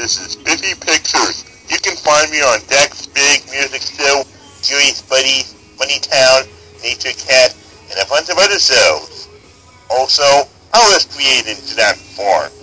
This is Spiffy Pictures. You can find me on Dex, Big, Music Show, Curious Buddies, Funny Town, Nature Cat, and a bunch of other shows. Also, I was created to that before.